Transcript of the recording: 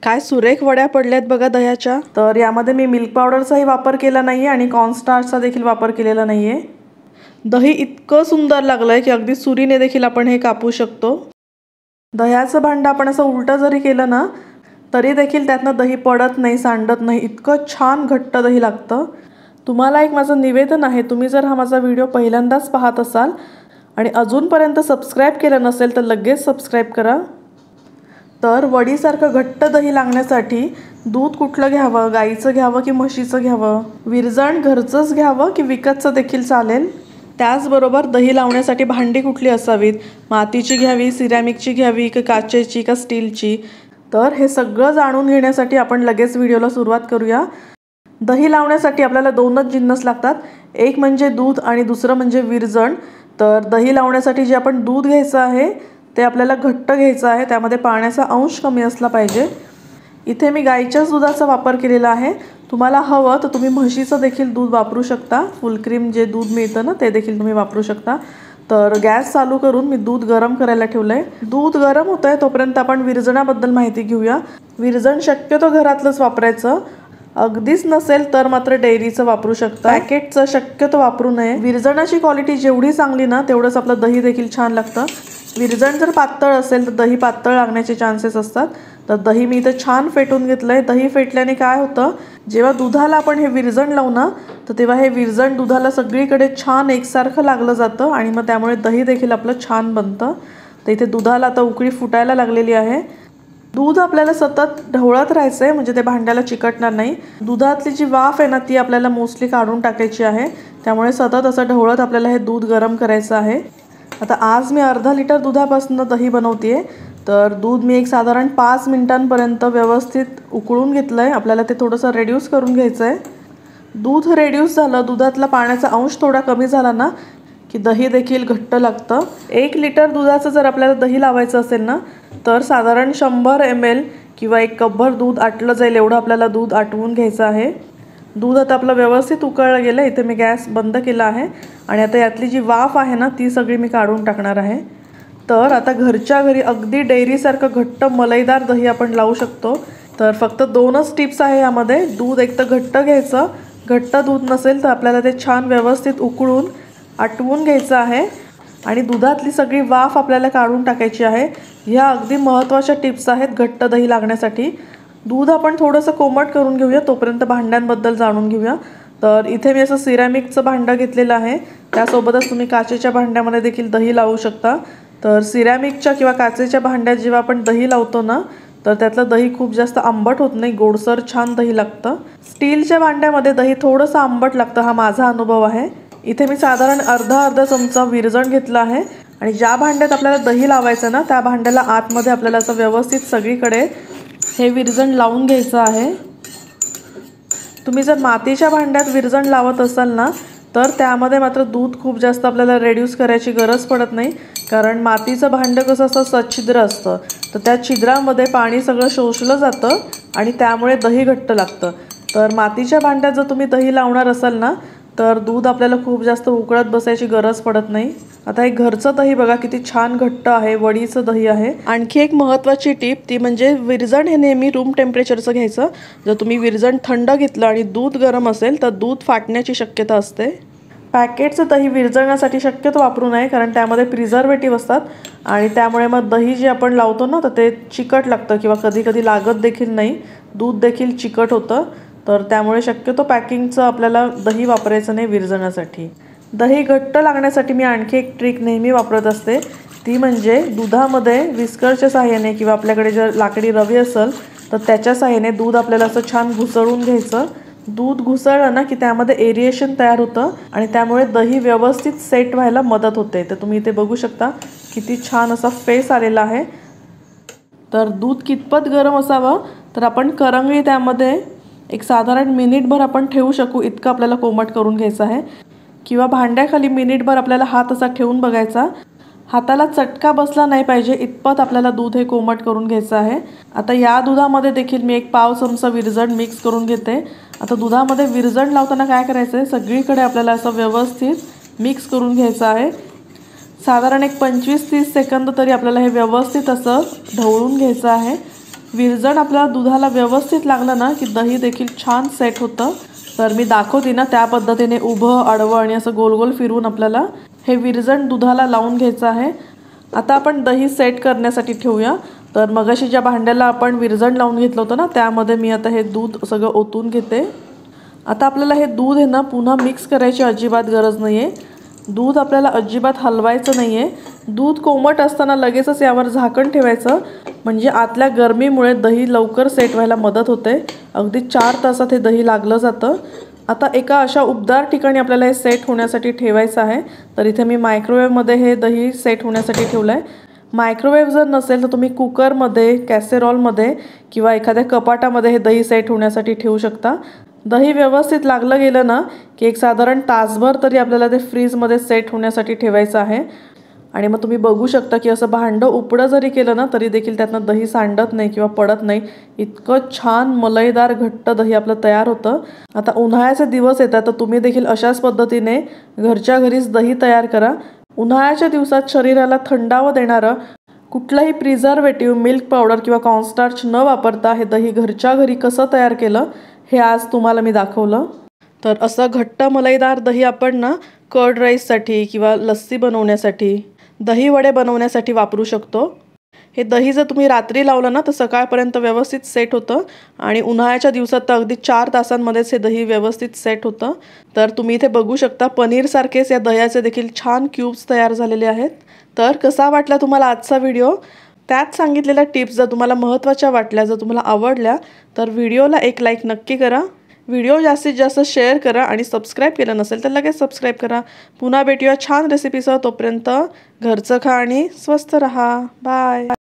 काय सुरेख वड्या पडल्यात बघा दह्याच्या। तर यामध्ये मी मिल्क पावडरचाही वापर केला नाहीये आणि कॉर्नस्टार्चचा देखील वापर केलेला नाहीये। दही इतकं सुंदर लागलंय की अगदी सुरीने देखील आपण हे कापू शकतो। दह्याचं भांडं आपण असं उलटं जरी केलं ना तरी देखील त्यातनं दही पडत नाही, सांडत नाही, इतकं छान घट्ट दही लागतं। तुम्हाला एक माझं निवेदन आहे, तुम्ही जर हा माझा व्हिडिओ पहिल्यांदाच पाहत असाल आणि अजूनपर्यंत सबस्क्राइब केलं नसेल तर लगेच सबस्क्राइब करा। तर वडीसारखं घट्ट दही लागण्यासाठी दूध कुठलं घ्यावं, गाईचं घ्यावं की म्हशीचं घ्यावं, विरजण घरचंच घ्यावं की विकतचं देखील चालेल। त्याचबरोबर दही लावण्यासाठी भांडी कुठली असावीत, मातीची घ्यावी, सिरॅमिकची घ्यावी की काचेची का स्टीलची, तर हे सगळं जाणून घेण्यासाठी आपण लगेच व्हिडिओला सुरुवात करूया। दही लावण्यासाठी आपल्याला दोनच जिन्नस लागतात, एक म्हणजे दूध आणि दुसरं म्हणजे विरजण। तर दही लावण्यासाठी जे आपण दूध घ्यायचं आहे ते आपल्याला घट्ट घ्यायचं आहे, त्यामध्ये पाण्याचा अंश कमी असला पाहिजे। इथे मी गाईच्याच दुधाचा वापर केलेला आहे, तुम्हाला हवं तर तुम्ही म्हशीचं देखील दूध वापरू शकता, फुल क्रीम जे दूध मिळतं ना ते देखील तुम्ही वापरू शकता। तर गॅस चालू करून मी दूध गरम करायला ठेवलंय। दूध गरम होतंय तोपर्यंत आपण विरजणाबद्दल माहिती घेऊया। विरजण शक्यतो घरातलंच वापरायचं, अगदीच नसेल तर मात्र डेअरीचं वापरू शकता, पॅकेटचं शक्यतो वापरू नये। विरजणाची क्वालिटी जेवढी चांगली ना तेवढंच आपलं दही देखील छान लागतं। विरजण जर पातळ असेल तर दही पातळ लागण्याचे चान्सेस असतात। तर दही मी इथे छान फेटून घेतलंय। दही फेटल्याने काय होतं, जेव्हा दुधाला आपण हे विरजण लावू ना तर तेव्हा हे विरजण दुधाला सगळीकडे छान एकसारखं लागलं जातं आणि मग त्यामुळे दही देखील आपलं छान बनतं। तर इथे दुधाला आता उकळी फुटायला लागलेली आहे। दूध आपल्याला सतत ढवळत राहायचं आहे म्हणजे ते भांड्याला चिकटणार नाही। दुधातली जी वाफ आहे ना ती आपल्याला मोस्टली काढून टाकायची आहे, त्यामुळे सतत असं ढवळत आपल्याला हे दूध गरम करायचं आहे। आता आज मी अर्धा लिटर दुधापासून दही बनवतेय। तर दूध मी एक साधारण 5 मिनिटांपर्यंत व्यवस्थित उकळून घेतलंय, आपल्याला ते थोडंसं रेड्यूस करून घ्यायचं आहे। दूध रेड्यूस झालं, दुधातला पाण्याचा अंश थोडा कमी झाला ना की दही देखील घट्ट लागतं। 1 लिटर दुधाचं जर आपल्याला दही लावायचं असेल ना तर साधारण 100 ml किंवा 1 कपभर दूध आटलं जाईल एवढं आपल्याला दूध आटवून घ्यायचं आहे। दूध आता आपलं व्यवस्थित उकळलं गेलं। इथे मी गॅस बंद केला आहे आणि आता यातली जी वाफ आहे ना ती सगळी मी काढून टाकणार आहे। तर आता घरच्या घरी अगदी डेअरीसारखं घट्ट मलईदार दही आपण लावू शकतो। तर फक्त 2च टिप्स आहे यामध्ये, दूध एक तर घट्ट घ्यायचं, घट्ट दूध नसेल तर आपल्याला ते छान व्यवस्थित उकळून आटवून घ्यायचं आहे आणि दुधातली सगळी वाफ आपल्याला काढून टाकायची आहे। ह्या अगदी महत्त्वाच्या टिप्स आहेत घट्ट दही लागण्यासाठी। दूध आपण थोडंसं कोमट करून घेऊया, तोपर्यंत भांड्यांबद्दल जाणून घेऊया। तर इथे मी असं सिरॅमिकचं भांडं घेतलेलं आहे, त्यासोबतच तुम्ही काचेच्या भांड्यामध्ये देखील दही लावू शकता। तर सिरॅमिकच्या किंवा काचेच्या भांड्यात जेव्हा आपण दही लावतो ना तर त्यातलं दही खूप जास्त आंबट होत नाही, गोडसर छान दही लागतं। स्टीलच्या भांड्यामध्ये दही थोडंसं आंबट लागतं, हा माझा अनुभव आहे। इथे मी साधारण अर्धा चमचा विरजण घेतला आहे आणि ज्या भांड्यात आपल्याला दही लावायचं ना त्या भांड्याला आतमध्ये आपल्याला असं व्यवस्थित सगळीकडे हे विरजण लावून घ्यायचं आहे। तुम्ही जर मातीच्या भांड्यात विरजण लावत असाल ना तर त्यामध्ये मात्र दूध खूप जास्त आपल्याला रेड्यूस करायची गरज पडत नाही, कारण मातीचं भांडं कसं असं सच्छिद्र असतं, तर त्या छिद्रामध्ये पाणी सगळं शोषलं जातं आणि त्यामुळे दही घट्ट लागतं। तर मातीच्या भांड्यात जर तुम्ही दही लावणार असाल ना तर दूध आपल्याला खूप जास्त उकळत बसायची गरज पडत नाही। आता हे घरचं दही बघा किती छान घट्ट आहे, वडीचं दही आहे। आणखी एक महत्त्वाची टिप ती म्हणजे विरजण हे नेहमी रूम टेम्परेचरचं घ्यायचं। जर तुम्ही विरजण थंड घेतलं आणि दूध गरम असेल तर दूध फाटण्याची शक्यता असते। पॅकेटचं दही विरजण्यासाठी शक्यतो वापरू नये, कारण त्यामध्ये प्रिझर्वेटिव्ह असतात आणि त्यामुळे मग दही जे आपण लावतो ना तर ते चिकट लागतं किंवा कधी कधी लागत देखील नाही, दूध देखील चिकट होतं। तर त्यामुळे शक्यतो पॅकिंगचं आपल्याला दही वापरायचं नाही विरजण्यासाठी। दही घट्ट लागण्यासाठी मी आणखी एक ट्रिक नेहमी वापरत असते, ती म्हणजे दुधामध्ये विस्करच्या साहाय्याने किंवा आपल्याकडे जर लाकडी रवी असेल तर त्याच्या साहाय्याने दूध आपल्याला असं छान घुसळून घ्यायचं। दूध घुसळलं ना की त्यामध्ये एरिएशन तयार होतं आणि त्यामुळे दही व्यवस्थित सेट व्हायला मदत होते। तर तुम्ही इथे बघू शकता किती छान असा फेस आलेला आहे। तर दूध कितपत गरम असावं तर आपण करंगळी त्यामध्ये एक साधारण मिनिटभर आपण ठेवू शकू इतकं आपल्याला कोमट करून घ्यायचं आहे, किंवा भांड्याखाली मिनिटभर आपल्याला हात असा ठेवून बघायचा, हाताला चटका बसला नाही पाहिजे इतपत आपल्याला दूध हे कोमट करून घ्यायचं आहे। आता या दुधामध्ये देखील मी एक पाव चमचा विरजण मिक्स करून घेते। आता दुधामध्ये विरजण लावताना काय करायचं आहे, सगळीकडे आपल्याला असं व्यवस्थित मिक्स करून घ्यायचं आहे। साधारण एक 25-30 सेकंद तरी आपल्याला हे व्यवस्थित असं ढवळून घ्यायचं आहे। विरजण आपल्याला दुधाला व्यवस्थित लागलं ना की दही देखील छान सेट होतं. तर मी दाखवते ना त्या पद्धतीने उभं आडवं आणि असं गोल गोल फिरवून आपल्याला हे विरजण दुधाला लावून घ्यायचं आहे. आता आपण दही सेट करण्यासाठी ठेवूया. तर मगाशी ज्या भांड्याला आपण विरजण लावून घेतलं होतं ना त्यामध्ये मी आता हे दूध सगळं ओतून घेते. आता आपल्याला हे दूध आहे ना पुन्हा मिक्स करायची अजिबात गरज नाही आहे. दूध आपल्याला अजिबात हलवायचं नाही आहे. दूध कोमट असताना लगेचच यावर झाकण ठेवायचं म्हणजे आतल्या गरमीमुळे दही लवकर सेट व्हायला मदत होते. अगदी 4 तासात हे दही लागलं जातं. आता एका अशा उबदार ठिकाणी आपल्याला हे सेट होण्यासाठी ठेवायचं आहे. तर इथे मी मायक्रोवेव्हमध्ये हे दही सेट होण्यासाठी ठेवलं आहे. मायक्रोवेव्ह जर नसेल तर तुम्ही कुकरमध्ये, कॅसेरॉलमध्ये किंवा एखाद्या कपाटामध्ये हे दही सेट होण्यासाठी ठेवू शकता. दही व्यवस्थित लागलं गेलं ना की एक साधारण तासभर तरी आपल्याला ते फ्रीजमध्ये सेट होण्यासाठी ठेवायचं आहे. आणि मग तुम्ही बघू शकता की असं भांडं उपडं जरी केलं ना तरी देखील त्यातनं दही सांडत नाही किंवा पडत नाही. इतकं छान मलईदार घट्ट दही आपलं तयार होतं. आता उन्हाळ्याचे दिवस येतात तर तुम्ही देखील अशाच पद्धतीने घरच्या घरीच दही तयार करा. उन्हाळ्याच्या दिवसात शरीराला थंडावा देणारं कुठलाही प्रिझर्वेटिव्ह, मिल्क पावडर किंवा कॉर्नस्टार्च न वापरता हे दही घरच्या घरी कसं तयार केलं हे आज तुम्हाला मी दाखवलं. तर असं घट्ट मलईदार दही आपण ना कर्ड राईससाठी किंवा लस्सी बनवण्यासाठी, दही वडे बनवण्यासाठी वापरू शकतो. हे दही जर तुम्ही रात्री लावलं ना तर सकाळपर्यंत व्यवस्थित सेट होतं आणि उन्हाळ्याच्या दिवसात तर अगदी 4 तासांमध्येच हे दही व्यवस्थित सेट होतं. तर तुम्ही इथे बघू शकता पनीरसारखेच या दह्याचे देखील छान क्यूब्स तयार झालेले आहेत. तर कसा वाटला तुम्हाला आजचा व्हिडिओ? त्यात सांगितलेल्या टिप्स जर तुम्हाला महत्त्वाच्या वाटल्या, जर तुम्हाला आवडल्या तर व्हिडिओला एक लाईक नक्की करा. व्हिडिओ जास्तीत जास्त शेअर करा आणि सबस्क्राईब केलं नसेल तर लगेच सबस्क्राईब करा. पुन्हा भेटूया छान रेसिपीसह. तोपर्यंत घरचं खा आणि स्वस्त रहा. बाय.